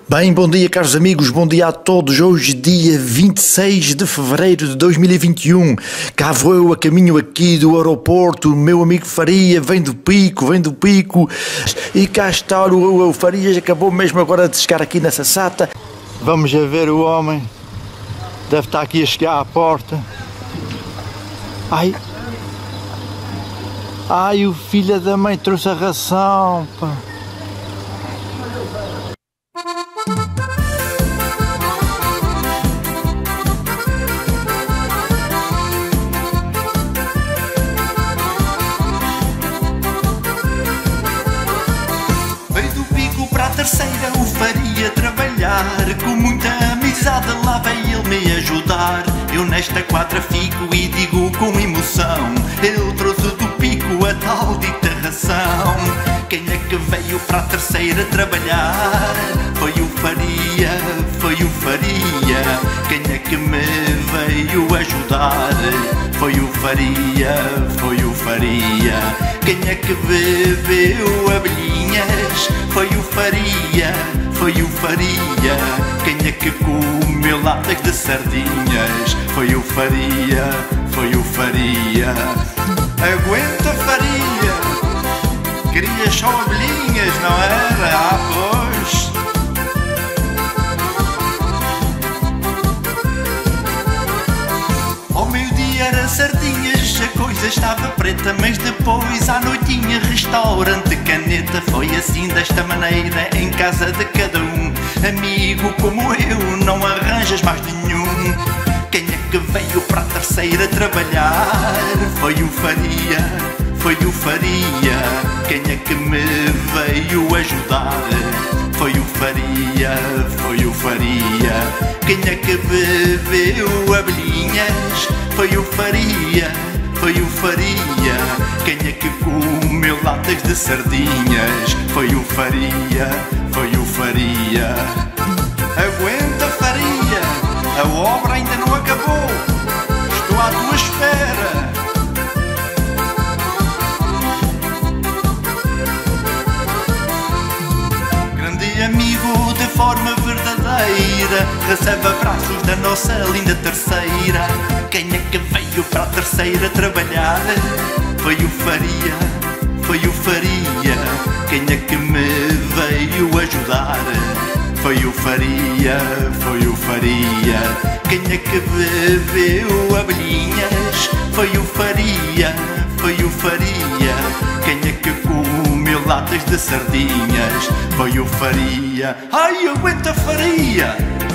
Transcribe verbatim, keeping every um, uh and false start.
Bem, bom dia caros amigos, bom dia a todos. Hoje dia vinte e seis de fevereiro de dois mil e vinte e um. Cá vou eu a caminho aqui do aeroporto. O meu amigo Faria vem do Pico, vem do Pico. E cá está o, o Farias, acabou mesmo agora de chegar aqui nessa sata. Vamos a ver o homem. Deve estar aqui a chegar à porta. Ai. Ai, o filho da mãe trouxe a ração, pá. Veio do Pico para a Terceira, o Faria trabalhar. Com muita amizade lá veio ele me ajudar. Eu nesta quadra fico e digo com emoção: ele trouxe do Pico a tal dita ração. Quem é que veio para a Terceira trabalhar? Foi o Faria, foi o Faria. Quem é que me veio ajudar? Foi o Faria, foi o Faria. Quem é que bebeu abelhinhas? Foi o Faria, foi o Faria. Quem é que comeu latas de sardinhas? Foi o Faria, foi o Faria. Aguenta, Faria! Querias só abelhinhas, não era? Ah, pois! Ao meio-dia era sardinhas, a coisa estava preta. Mas depois à noitinha, restaurante Caneta. Foi assim, desta maneira, em casa de cada um. Amigo como eu, não arranjas mais nenhum. Quem é que veio para a Terceira trabalhar? Foi o Faria, foi o Faria. Quem é que me veio ajudar? Foi o Faria, foi o Faria. Quem é que bebeu abelhinhas? Foi o Faria, foi o Faria. Quem é que comeu latas de sardinhas? Foi o Faria, foi o Faria. Aguenta, Faria, a obra ainda não acabou. Estou à tua espera. Grande amigo de forma verdadeira, recebe abraços da nossa linda Terceira. Quem é que veio para a Terceira trabalhar? Foi o Faria, foi o Faria. Quem é que me veio ajudar? Foi o Faria, foi o Faria. Quem é que bebeu abelhinhas? Foi o Faria, foi o Faria. Quem é que comeu latas de sardinhas? Foi o Faria. Ai, aguenta, Faria!